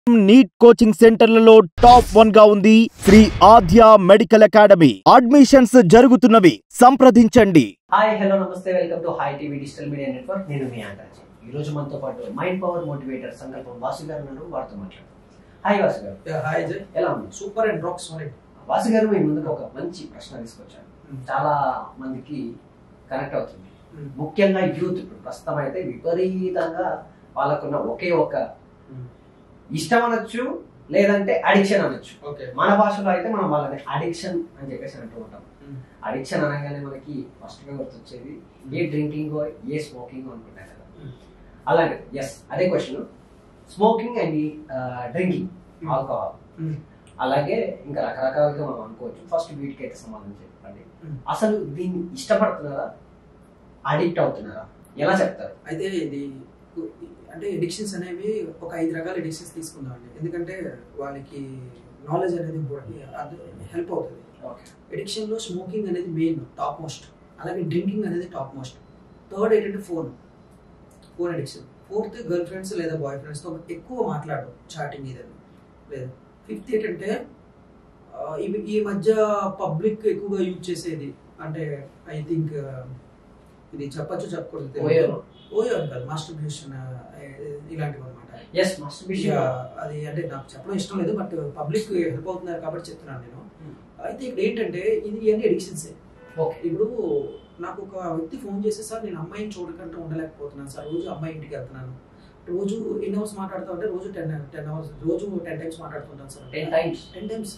NEET coaching సెంటర్లలో top 1 గా ఉంది Shri Aadya medical academy. Admissions జరుగుతున్నవి, సంప్రదించండి. హాయ్ హలో నమస్తే, welcome to hi TV digital media network. నేను మీ ఆంటాజీ. ఈ రోజు మనతో పాటు మైండ్ పవర్ మోటివేటర్ సంకల్పం వాసు గారు ఉన్నారు. వారితో మాట్లాడతాం. హాయ్ వాసు గారు. హాయ్ జై, ఎలా ఉంది? Super and rock solid. Vasu garu, మీ ముందుకు ఒక మంచి ప్రశ్న తీసుకొచ్చాను. చాలా మందికి కనెక్ట్ అవుతుంది. ముఖ్యంగా యూత్ ఇప్పుడు ప్రస్తుతం అయితే విపరీతంగా వాళ్ళకున్న ఒకే ఒక ఇష్టం అనొచ్చు, లేదంటే అడిక్షన్ అనొచ్చు. మన భాషలో అయితే మనం వాళ్ళని అడిక్షన్ అని చెప్పేసి అంటూ ఉంటాం. అడిక్షన్ అనగానే మనకి ఫస్ట్ గా గుర్తొచ్చేది ఏ డ్రింకింగ్ ఏ స్మోకింగ్ అనుకుంటాం కదా. అలాగే ఎస్, అదే question. Smoking and drinking alcohol, అలాగే ఇంకా రకరకాలుగా మనం అనుకోవచ్చు. ఫస్ట్ వీటికి అయితే సమాధానం చెప్పండి. అసలు దీన్ని ఇష్టపడుతున్నారా, అడిక్ట్ అవుతున్నారా, ఎలా చెప్తారు? అయితే ఇది అంటే ఎడిక్షన్స్ అనేవి ఒక 5 రకాల ఎడిక్షన్స్ తీసుకుందామండి. ఎందుకంటే వాళ్ళకి నాలెడ్జ్ అనేది అది హెల్ప్ అవుతుంది. ఎడిక్షన్లో స్మోకింగ్ అనేది మెయిన్ టాప్ మోస్ట్, అలాగే డ్రింకింగ్ అనేది టాప్ మోస్ట్. థర్డ్ ఏంటంటే phone addiction. Fourth girl friends లేదా బాయ్ ఫ్రెండ్స్తో ఎక్కువ మాట్లాడడం, చాటింగ్ ఇదని. లేదా ఫిఫ్త్ ఏంటంటే ఈ మధ్య పబ్లిక్ ఎక్కువగా యూజ్ చేసేది, అంటే ఐ థింక్ ఇది చెప్పచ్చు చెప్పకూడదు, ఓయో కాదు, మాస్టర్బేషన్ ఇలాంటివి అనమాట. అది అంటే నాకు చెప్పడం ఇష్టం లేదు, బట్ పబ్లిక్ హెల్ప్ అవుతున్నారు కాబట్టి చెప్తున్నాను నేను. అయితే ఇక్కడ ఏంటంటే ఇది అన్ని ఎడిక్షన్సే. ఇప్పుడు నాకు ఒక వ్యక్తి ఫోన్ చేసి, సార్ నేను అమ్మాయిని చూడకుండా ఉండలేకపోతున్నాను సార్, రోజు అమ్మాయి ఇంటికి వెళ్తున్నాను, రోజు ఎన్ని అవర్స్ మాట్లాడుతూ ఉంటే రోజు 10 అవర్స్, రోజు 10 times మాట్లాడుతుంటాను సార్. 10 times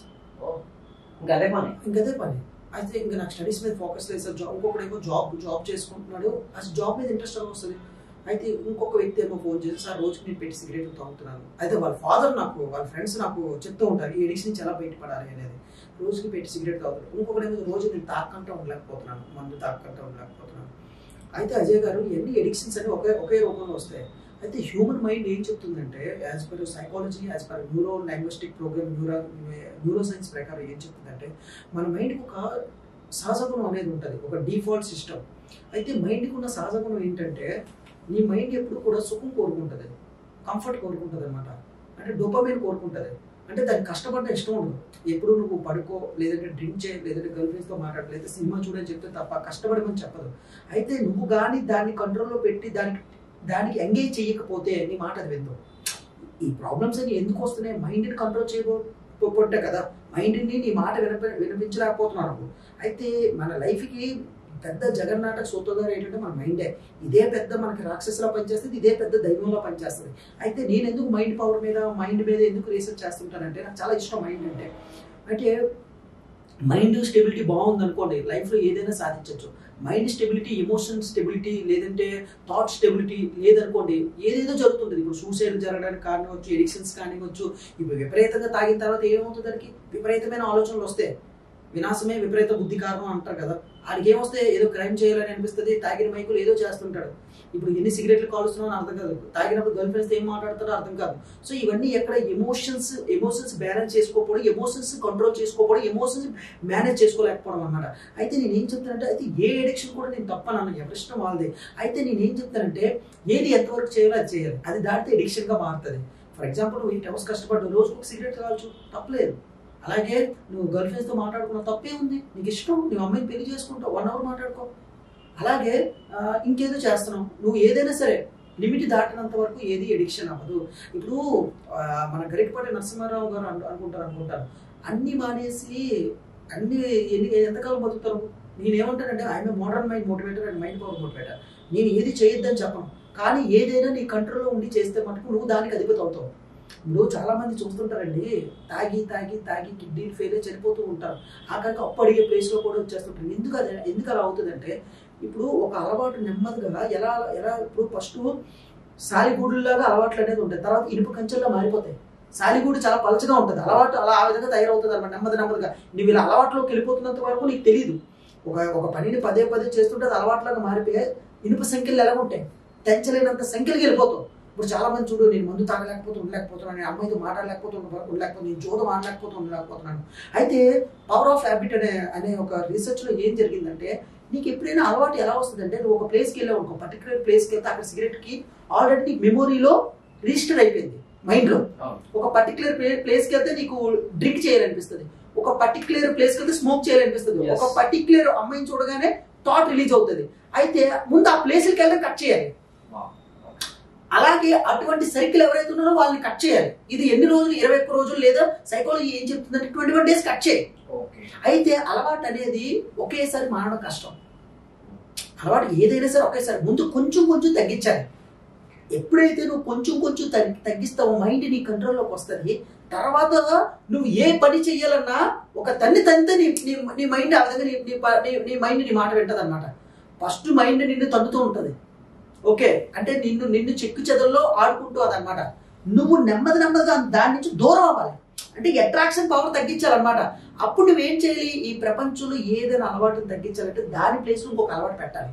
ఇంకదే పని. అయితే ఇంకా నాకు స్టడీస్ మీద ఫోకస్ లేదు సార్. ఇంకొకడేమో జాబ్ చేసుకుంటున్నాడు, అసలు జాబ్ మీద ఇంట్రెస్ట్ అలా వస్తుంది. అయితే ఇంకొక వ్యక్తి ఏమో ఫోన్ చేసి, సార్ రోజుకి నేను పెట్టి సిగరెట్ తాగుతున్నాను. అయితే వాళ్ళ ఫాదర్ వాళ్ళ ఫ్రెండ్స్ నాకు చెప్తూ ఉంటారు ఈ ఎడిక్షన్ నుంచి ఎలా బయటపడాలి అనేది. రోజుకి పెట్టి సిగరెట్ తాగుతున్నాను. ఇంకొకడేమో రోజు నేను తాక్కంటూ ఉండలేకపోతున్నాను, మందు తాక్కంటూ ఉండలేకపోతున్నాను. అయితే అజయ్ గారు, ఇవన్నీ ఎడిక్షన్స్ అని ఒకే రూపంలో వస్తాయి. అయితే హ్యూమన్ మైండ్ ఏం చెప్తుందంటే, as per psychology, as per neuro linguistic program, neuro science ప్రకారం ఏం చెప్తుందంటే, మన మైండ్కి ఒక సహజగుణం అనేది ఉంటుంది, ఒక డిఫాల్ట్ సిస్టమ్. అయితే మైండ్కి ఉన్న సహజగుణం ఏంటంటే, నీ మైండ్ ఎప్పుడు కూడా సుఖం కోరుకుంటుంది, కంఫర్ట్ కోరుకుంటుంది అనమాట. అంటే డోపమైన్ కోరుకుంటుంది. అంటే దానికి కష్టపడ్డ ఇష్టం ఉండదు. ఎప్పుడు నువ్వు పడుకో, లేదంటే డ్రింక్ చేయ, లేదంటే గర్ల్ ఫ్రెండ్స్తో మాట్లాడ, లేదా సినిమా చూడని చెప్తే తప్ప కష్టపడమని చెప్పదు. అయితే నువ్వు కానీ దాన్ని కంట్రోల్లో పెట్టి దానికి ఎంగేజ్ చేయకపోతే నీ మాట అది విందు. ఈ ప్రాబ్లమ్స్ అన్ని ఎందుకు వస్తున్నాయి? మైండ్ని కంట్రోల్ చేయకపోతే కదా, మైండ్ని నీ మాట వినిపించలేకపోతున్నాను. అయితే మన లైఫ్కి పెద్ద జగన్నాటక సూత్రధార ఏంటంటే మన మైండే. ఇదే పెద్ద మనకి రాక్షసులా పనిచేస్తుంది, ఇదే పెద్ద దైవంలో పనిచేస్తుంది. అయితే నేను ఎందుకు మైండ్ మీద ఎందుకు రీసెర్చ్ చేస్తుంటానంటే, నాకు చాలా ఇష్టం మైండ్ అంటే. అంటే మైండ్ స్టెబిలిటీ బాగుంది అనుకోండి, లైఫ్లో ఏదైనా సాధించవచ్చు. మైండ్ స్టెబిలిటీ, ఎమోషన్ స్టెబిలిటీ, లేదంటే థాట్ స్టెబిలిటీ లేదనుకోండి, ఏదేదో జరుగుతుంటుంది. ఇప్పుడు సూసైడ్ జరగడానికి కారణవచ్చు, ఎడిక్షన్స్ కానివచ్చు. ఇప్పుడు విపరీతంగా తాగిన తర్వాత ఏమవుతుంది, దానికి విపరీతమైన ఆలోచనలు వస్తాయి. వినాశమే విపరీత బుద్ధి కారణం అంటారు కదా. ఆడికి ఏమొస్తే ఏదో క్రైమ్ చేయాలని అనిపిస్తుంది, తాగిన మైకులు ఏదో చేస్తుంటాడు. ఇప్పుడు ఎన్ని సిగరెట్లు కాలుస్తున్నావు అని అర్థం కాదు, తాగినప్పుడు గర్ల్ ఫ్రెండ్స్ ఏం మాట్లాడతాడో అర్థం కాదు. సో ఇవన్నీ ఎక్కడ ఎమోషన్స్ బ్యాలెన్స్ చేసుకోకపోవడం, ఎమోషన్స్ కంట్రోల్ చేసుకోకపోవడం, ఎమోషన్స్ మేనేజ్ చేసుకోలేకపోవడం అన్నమాట. అయితే నేను ఏం చెప్తానంటే, అయితే ఏ ఎడిక్షన్ కూడా నేను తప్పనన్నా, ఎవరిష్టం వాళ్ళది. అయితే నేను ఏం చెప్తానంటే, ఏది ఎంతవరకు చేయాలో అది చేయాలి, అది దాటితే ఎడిక్షన్గా మారుతుంది. ఫర్ ఎగ్జాంపుల్, నువ్వు 8 hours కష్టపడ్డావు, రోజుకు ఒక సిగరెట్ కావచ్చు, తప్పలేదు. అలాగే నువ్వు గర్ల్ ఫ్రెండ్స్తో మాట్లాడుకున్నావు, తప్పే ఉంది. నీకు ఇష్టం, నువ్వు అమ్మాయిని పెళ్లి చేసుకుంటావు, 1 hour మాట్లాడుకో. అలాగే ఇంకేదో చేస్తున్నావు, నువ్వు ఏదైనా సరే లిమిట్ దాటినంత వరకు ఏది ఎడిక్షన్ అవ్వదు. ఇప్పుడు మన గరికపాటి నరసింహారావు గారు అనుకుంటారు, అన్ని మానేసి ఎంతకాలం బతుకుతారు. నేనేమంటానంటే, ఆయన modern mind motivator and mind power motivator. నేను ఏది చేయొద్దని చెప్పను, కానీ ఏదైనా నీ కంట్రోల్లో ఉండి చేస్తే మటుకు నువ్వు దానికి అధిపతి అవుతావు. ఇప్పుడు చాలా మంది చూస్తుంటారండి, తాగి కిడ్నీలు ఫెయిల్ అయ్యి చనిపోతూ ఉంటారు. ఆఖరికి అప్పు అడిగే ప్లేస్లో కూడా వచ్చేస్తుంటారు. ఎందుకు అలా అవుతుందంటే, ఇప్పుడు ఒక అలవాటు నెమ్మదిగా ఎలా ఇప్పుడు ఫస్ట్ సాలిగూడులాగా అలవాట్లు అనేది ఉంటాయి, తర్వాత ఇనుప కంచెల్లో మారిపోతాయి. సాలిగూడు చాలా పలచగా ఉంటుంది, అలవాటు అలా ఆ విధంగా తయారవుతుంది అనమాట. నెమ్మదిగా నువ్వు ఇలా అలవాటులోకి వెళ్ళిపోతున్నంత వరకు నీకు తెలియదు. ఒక పనిని పదే చేస్తుంటే అది అలవాటులాగా మారిపోయి ఇనుప సంఖ్యలు ఎలా ఉంటాయి, తెంచలేనంత సంఖ్యలకు వెళ్ళిపోతావు. ఇప్పుడు చాలా మంది చూడు, నేను మందు ఉండలేకపోతున్నాను, నేను అమ్మాయితో ఉండలేకపోతున్నాను, నేను జోదం ఉండలేకపోతున్నాను. అయితే పవర్ ఆఫ్ హ్యాబిట్ అనే ఒక రీసెర్చ్లో ఏం జరిగిందంటే, నీకు ఎప్పుడైనా అలవాటు ఎలా వస్తుందంటే, నువ్వు ఒక ప్లేస్కి వెళ్ళావు, ఒక పర్టికులర్ ప్లేస్కి వెళ్తే అక్కడ సిగరెట్కి ఆల్రెడీ మెమొరీలో రిజిస్టర్ అయిపోయింది. మైండ్ లో. ఒక పర్టికులర్ ప్లేస్ కి వెళ్తే నీకు డ్రింక్ చేయాలనిపిస్తుంది, ఒక పర్టికులర్ ప్లేస్ కి వెళ్తే స్మోక్ చేయాలనిపిస్తుంది, ఒక పర్టికులర్ అమ్మాయిని చూడగానే థాట్ రిలీజ్ అవుతుంది. అయితే ముందు ఆ ప్లేస్కి వెళ్ళడం కట్ చేయాలి. అలాగే అటువంటి సైకిల్ ఎవరైతే ఉన్నారో వాళ్ళని కట్ చేయాలి. ఇది ఎన్ని రోజులు, 21 రోజులు, లేదా సైకాలజీ ఏం చెప్తుందంటే 21 days కట్ చేయాలి. అయితే అలవాటు అనేది ఒకేసారి మానడం కష్టం. అలవాటు ఏదైనా సరే ఒకేసారి ముందు కొంచెం కొంచెం తగ్గించాలి. ఎప్పుడైతే నువ్వు కొంచెం కొంచెం తగ్గిస్తావో మైండ్ నీ కంట్రోల్లోకి వస్తుంది. తర్వాత నువ్వు ఏ పని చెయ్యాలన్నా ఒక తంతే నీ మైండ్ ఆ విధంగా నీ మైండ్ నీ మాట వింటది అనమాట. ఫస్ట్ మైండ్ నిన్ను తన్నుతూ ఉంటుంది. ఓకే, అంటే నిన్ను చెక్కు చెదల్లో ఆడుకుంటూ అదనమాట. నువ్వు నెమ్మదిగా దాని నుంచి దూరం అవ్వాలి. అంటే అట్రాక్షన్ పవర్ తగ్గించాలన్నమాట. అప్పుడు నువ్వేం చేయాలి, ఈ ప్రపంచంలో ఏదైనా అలవాటును తగ్గించాలంటే దాని ప్లేస్లో ఇంకొక అలవాటు పెట్టాలి.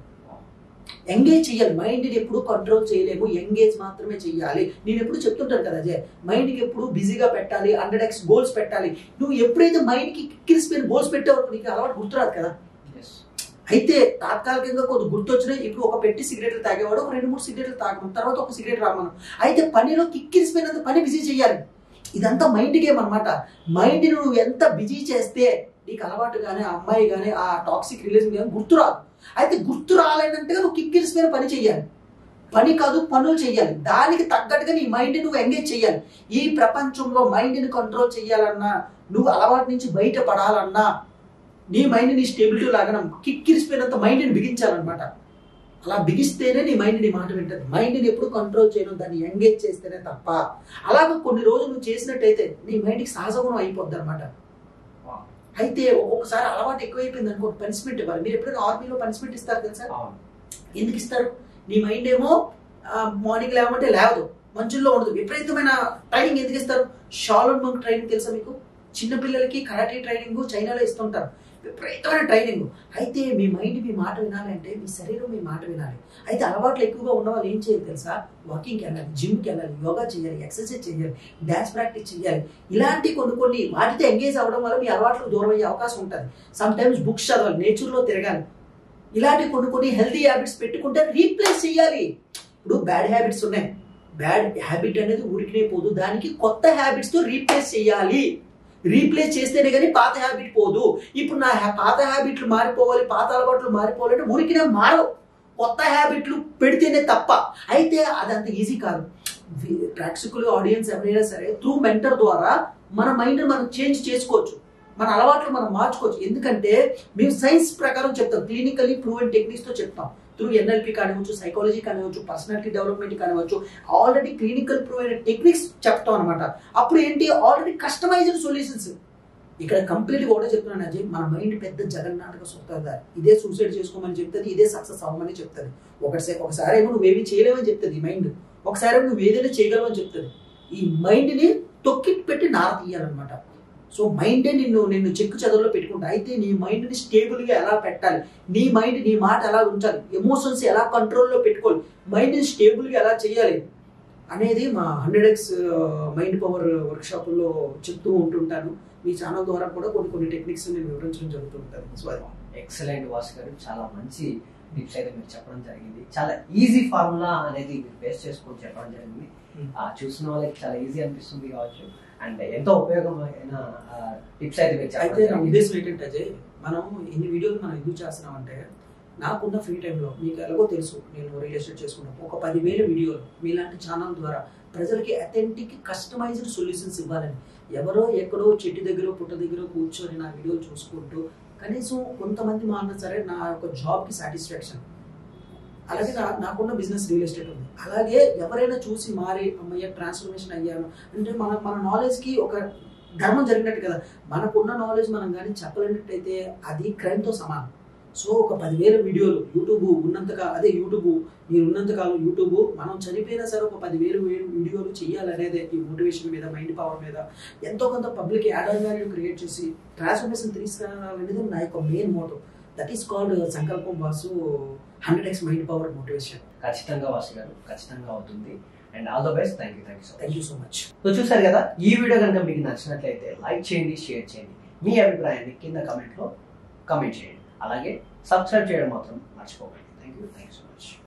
ఎంగేజ్ చేయాలి. మైండ్ని ఎప్పుడు కంట్రోల్ చేయలేము, ఎంగేజ్ మాత్రమే చేయాలి. నేను ఎప్పుడు చెప్తుంటాను కదా అజయ్, మైండ్కి ఎప్పుడు బిజీగా పెట్టాలి, 100x గోల్స్ పెట్టాలి. నువ్వు ఎప్పుడైతే మైండ్కి కిక్కిరిసిపోయిన గోల్స్ పెట్టావో నీకు అలవాటు గుర్తురాదు కదా. అయితే తాత్కాలికంగా కొద్ది గుర్తొచ్చినాయి. ఇప్పుడు ఒక పెట్టి సిగరెట్లు తాగేవాడు ఒక 2-3 సిగరెట్లు తాగమను, తర్వాత ఒక సిగరెట్ రామను. అయితే పనిలో కిక్కిరిసిపోయినంత పని బిజీ చేయాలి. ఇదంతా మైండ్ గేమ్ అనమాట. మైండ్ నువ్వు ఎంత బిజీ చేస్తే నీకు అలవాటు కానీ, ఆ అమ్మాయి కానీ, ఆ టాక్సిక్ రిలేషన్ కానీ గుర్తురాదు. అయితే గుర్తు రాలేనంతగా నువ్వు కిక్కిరిసిపోయిన పని చెయ్యాలి. పని కాదు, పనులు చెయ్యాలి. దానికి తగ్గట్టుగా నీ మైండ్ నువ్వు ఎంగేజ్ చేయాలి. ఈ ప్రపంచంలో మైండ్ని కంట్రోల్ చేయాలన్నా, నువ్వు అలవాటు నుంచి బయటపడాలన్నా, నీ మైండ్ నీ స్టేబిలిటీ లాగా కిక్కిరిసిపోయినంత మైండ్ని బిగించాలన్నమాట. అలా బిగిస్తేనే నీ మైండ్ నీ మాట వింటుంది. మైండ్ని ఎప్పుడు కంట్రోల్ చేయడం, దాన్ని ఎంగేజ్ చేస్తేనే తప్ప. అలాగే కొన్ని రోజులు నువ్వు చేసినట్టయితే నీ మైండ్కి సహజగుణం అయిపోద్ది అనమాట. అయితే ఒక్కొక్కసారి అలవాటు ఎక్కువైపోయింది అనుకో, పనిష్మెంట్ ఇవ్వాలి. మీరు ఎప్పుడైనా ఆర్మీలో పనిష్మెంట్ ఇస్తారు తెలుసా? ఎందుకు ఇస్తారు? నీ మైండ్ ఏమో మార్నింగ్ లేవమంటే లేవదు, మంచుల్లో ఉండదు. విపరీతమైన ట్రైనింగ్ ఎందుకు ఇస్తారు? షాలోన్ మంక్ ట్రైనింగ్ తెలుసా మీకు? చిన్నపిల్లలకి కరాటే ట్రైనింగ్ చైనాలో ఇస్తుంటారు, విపరీతమైన ట్రైనింగ్. అయితే మీ మైండ్ మీ మాట వినాలి అంటే మీ శరీరం మీ మాట వినాలి. అయితే అలవాట్లు ఎక్కువగా ఉన్న వాళ్ళు ఏం చేయాలి తెలుసా? వాకింగ్కి వెళ్ళాలి, జిమ్కి వెళ్ళాలి, యోగా చేయాలి, ఎక్సర్సైజ్ చేయాలి, డ్యాన్స్ ప్రాక్టీస్ చేయాలి. ఇలాంటి కొన్ని వాటితో ఎంగేజ్ అవ్వడం వల్ల మీ అలవాట్లకు దూరం అయ్యే అవకాశం ఉంటుంది. సమ్ టైమ్స్ బుక్స్ చదవాలి, నేచర్లో తిరగాలి. ఇలాంటి కొన్ని హెల్తీ హ్యాబిట్స్ పెట్టుకుంటే రీప్లేస్ చేయాలి. ఇప్పుడు బ్యాడ్ హ్యాబిట్స్ ఉన్నాయి, బ్యాడ్ హ్యాబిట్ అనేది ఊరికినే పోదు, దానికి కొత్త హ్యాబిట్స్తో రీప్లేస్ చేయాలి. రీప్లేస్ చేస్తేనే కానీ పాత హ్యాబిట్ పోదు. ఇప్పుడు నా పాత హ్యాబిట్లు మారిపోవాలి, పాత అలవాట్లు మారిపోవాలంటే ఊరికినే మారవు, కొత్త హ్యాబిట్లు పెడితేనే తప్ప. అయితే అదంత ఈజీ కాదు. ప్రేక్షకులు, ఆడియన్స్ ఎవరైనా సరే త్రూ మెంటర్ ద్వారా మన మైండ్ మనం చేంజ్ చేసుకోవచ్చు, మన అలవాట్లు మనం మార్చుకోవచ్చు. ఎందుకంటే మేము సైన్స్ ప్రకారం చెప్తాం, క్లినికలీ ప్రూవెన్ టెక్నిక్స్తో చెప్తాం. త్రూ ఎన్ఎల్పి కానివచ్చు, సైకాలజీ కానివచ్చు, పర్సనాలిటీ డెవలప్మెంట్ కానివచ్చు, ఆల్రెడీ క్లినికల్ ప్రూవెన్ టెక్నిక్స్ చెప్తాం అనమాట. అప్పుడు ఏంటి, ఆల్రెడీ కస్టమైజ్డ్ సొల్యూషన్స్. ఇక్కడ కంప్లీట్గా కూడా చెప్తున్నాను అజయ్, మన మైండ్ పెద్ద జగన్నాటక సూత్రధారి. ఇదే సూసైడ్ చేసుకోమని చెప్తుంది, ఇదే సక్సెస్ అవ్వమని చెప్తుంది. ఒకసారి ఏమో నువ్వేమి చేయలేమని చెప్తుంది ఈ మైండ్, ఒకసారి ఏమో నువ్వు ఏదైనా చేయగలవని చెప్తుంది. ఈ మైండ్ని తొక్కి పెట్టి నార తీయాలన్నమాట. సో మైండే నిన్ను చెక్కు చెదల్లో పెట్టుకుంటా. అయితే నీ మైండ్ని స్టేబుల్గా ఎలా పెట్టాలి, నీ మైండ్ నీ మాట ఎలా ఉంచాలి, ఎమోషన్స్ ఎలా కంట్రోల్లో పెట్టుకోవాలి, మైండ్ని స్టేబుల్గా ఎలా చేయాలి అనేది మా 100x మైండ్ పవర్ వర్క్షాపుల్లో చెప్తూ ఉంటుంటాను. మీ ఛానల్ ద్వారా కూడా కొన్ని టెక్నిక్స్ నేను వివరించడం జరుగుతుంటాను. సో ఎక్సలెంట్ వాసు గారు, చాలా మంచి టిప్స్ అయితే మీరు చెప్పడం జరిగింది. చాలా ఈజీ ఫార్ములా అనేది మీరు బేస్ చేసుకొని చెప్పడం జరిగింది. చూసిన వాళ్ళకి చాలా ఈజీ అనిపిస్తుంది కావచ్చు, అండ్ ఎంతో ఉపయోగమైన టిప్స్ అయితే మీరు చెప్పారు. అయితే నా ఉద్దేశం ఏంటంటే అజయ్, మనం ఇన్ని వీడియోలు మనం ఎందుకు చేస్తున్నామంటే, నాకున్న ఫ్రీ టైంలో మీకు ఎలాగో తెలుసు, నేను రియల్ ఎస్టేట్ చేసుకున్నాను, ఒక 10,000 వీడియోలు మీలాంటి ఛానల్ ద్వారా ప్రజలకి అథెంటిక్ కస్టమైజ్డ్ సొల్యూషన్స్ ఇవ్వాలని. ఎవరో ఎక్కడో చెట్టు దగ్గర పుట్ట దగ్గర కూర్చొని నా వీడియోలు చూసుకుంటూ కనీసం కొంతమంది మారినా సరే నా యొక్క జాబ్కి సాటిస్ఫాక్షన్. అలాగే నాకున్న బిజినెస్ రియల్ ఎస్టేట్ ఉంది. అలాగే ఎవరైనా చూసి మారి అమ్మయ్య ట్రాన్స్ఫర్మేషన్ అయ్యాను అంటే మన నాలెడ్జ్కి ఒక ధర్మం జరిగినట్టు కదా. మనకున్న నాలెడ్జ్ మనం కానీ చెప్పలేనట్టయితే అది క్రైమ్తో సమానం. సో ఒక 10,000 వీడియోలు యూట్యూబ్ మీరు ఉన్నంతకాలం యూట్యూబ్, మనం చనిపోయినా సరే ఒక 10,000 వీడియోలు చేయాలనేదే ఈ మోటివేషన్ మీద, మైండ్ పవర్ మీద ఎంతో కొంత పబ్లిక్ యాడ్ వాల్యూ క్రియేట్ చేసి ట్రాన్స్ఫర్మేషన్ తీసుకురావాలనేది నా యొక్క main motto. That is called Sankalpam Vasu 100x mind power motivation. ఖచ్చితంగా వాసు గారు, ఖచ్చితంగా అవుతుంది. And all the best. Thank you so much. So చూసారు కదా, ఈ వీడియో కనుక మీకు నచ్చినట్లయితే లైక్ చేయండి, షేర్ చేయండి, మీ అభిప్రాయాన్ని కింద కమెంట్ చేయండి. అలాగే సబ్స్క్రైబ్ చేయడం మాత్రం మర్చిపోకండి. Thank you so much.